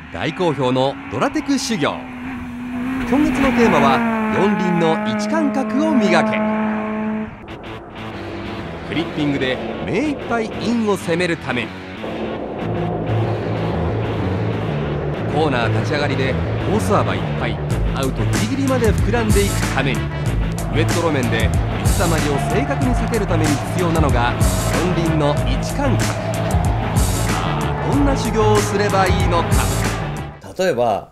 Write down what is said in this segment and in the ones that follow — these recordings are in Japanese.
大好評のドラテク修行。今月のテーマは四輪の位置感覚を磨け。フリッピングで目いっぱいインを攻めるために、コーナー立ち上がりでコース幅いっぱい、アウトギリギリまで膨らんでいくために、ウェット路面で水たまりを正確に避けるために必要なのが四輪の位置感覚。さあ、どんな修行をすればいいのか。 例えば、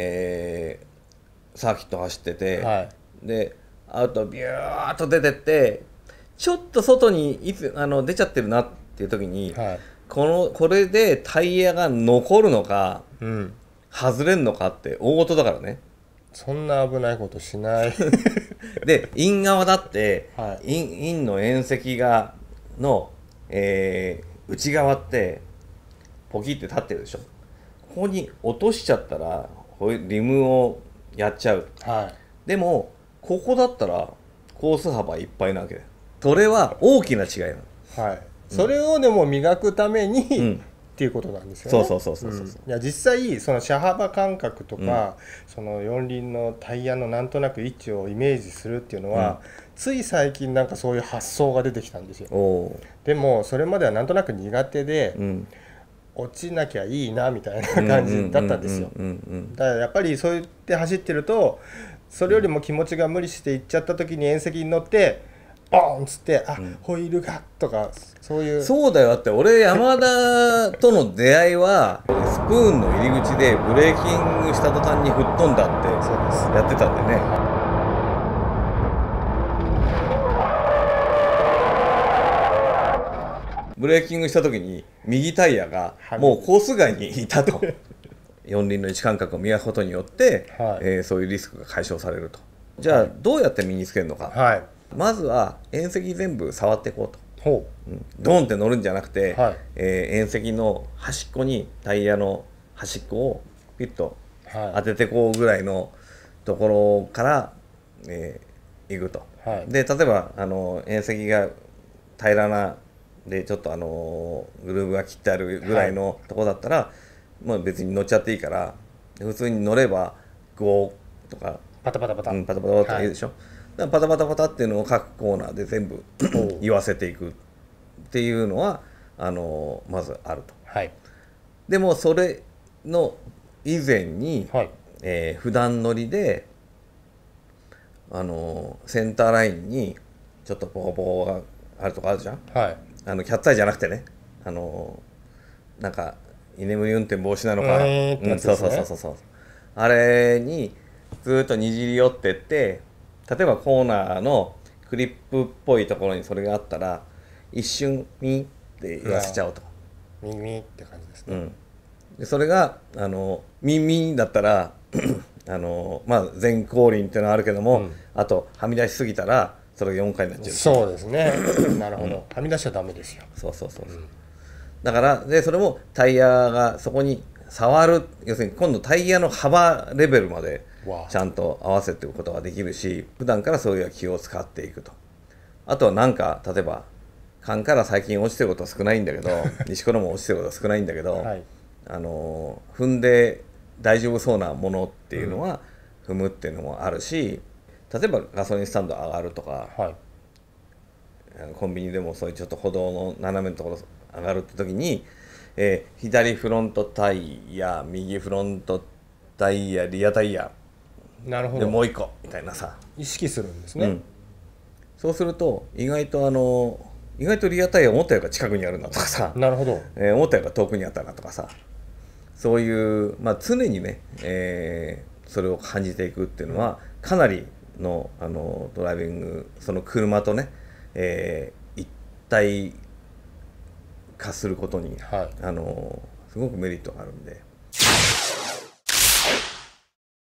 サーキット走ってて、 はい、 でアウトビューッと出てってちょっと外に出ちゃってるなっていう時に、 はい、 これでタイヤが残るのか、 うん、 外れるのかって大事だからね。 そんな危ないことしないでイン側だって、 はい、 インの縁石の、内側ってポキって立ってるでしょ。ここに落としちゃったらリムをやっちゃう、 はい、 でもここだったらコース幅いっぱいなわけだよ。それは大きな違いなの。 はい、それをでも磨くために、 んっていうことなんですよね。 そう、 いや実際その車幅感覚とか、その四輪のタイヤのなんとなく位置をイメージするっていうのは、つい最近なんかそういう発想が出てきたんですよ。でもそれまではなんとなく苦手で、落ちなきゃいいなみたいな感じだったんですよ。だからやっぱりそう言って走ってると、それよりも気持ちが無理していっちゃった時に縁石に乗ってボーンっつってホイールがとか、そういう。 そうだよ。だって俺山田との出会いはスプーンの入り口でブレーキングした途端に吹っ飛んだってやってたんでね。ブレーキングした時に右タイヤがもうコース外にいたと四輪の位置感覚を磨くことによって、そういうリスクが解消されると。じゃあどうやって身につけるのか、まずは縁石全部触っていこうと。ドンって乗るんじゃなくて、縁石の端っこにタイヤの端っこをピッと当ててこうぐらいのところから、行くと。で例えば縁石が平らなでちょっとグルーブが切ってあるぐらいのとこだったら、まあ、別に乗っちゃっていいから普通に乗ればゴーとかパタパタパタ、 パタパタって言うでしょ。だからパタパタパタっていうのを各コーナーで全部言わせていくっていうのはまずあると。でもそれの以前に、普段乗りでセンターラインにちょっとポコポコがあるとこあるじゃん。キャッツアイじゃなくてね、なんか居眠り運転防止なのか、そうあれにずっとにじり寄ってって、例えばコーナーのクリップっぽいところにそれがあったら一瞬ミーって言わせちゃうと。 ミミって感じですね。 でそれがミンミンだったらまあ前後輪っていうのはあるけども、あとはみ出しすぎたらそれが4回になっちゃう。 そうですねなるほど、はみ出しちゃダメですよ。 だからでそれもタイヤがそこに触る、要するに今度タイヤの幅レベルまでちゃんと合わせていくことができるし、普段からそういう気を使っていくと。あとはなんか例えば勘から最近落ちてることは少ないんだけど西コロも落ちてることは少ないんだけど、踏んで大丈夫そうなものっていうのは踏むっていうのもあるし、例えばガソリンスタンド上がるとか、コンビニでもそういうちょっと歩道の斜めのところ上がるって時に、左フロントタイヤ、右フロントタイヤ、リアタイヤでもう一個みたいなさ、 意識するんですね。 そうすると意外とリアタイヤ思ったより近くにあるなとかさ、思ったより遠くにあったなとかさ、そういう、まあ、常にね、それを感じていくっていうのはかなりのドライビング、その車とね、一体化することに、すごくメリットがあるんで。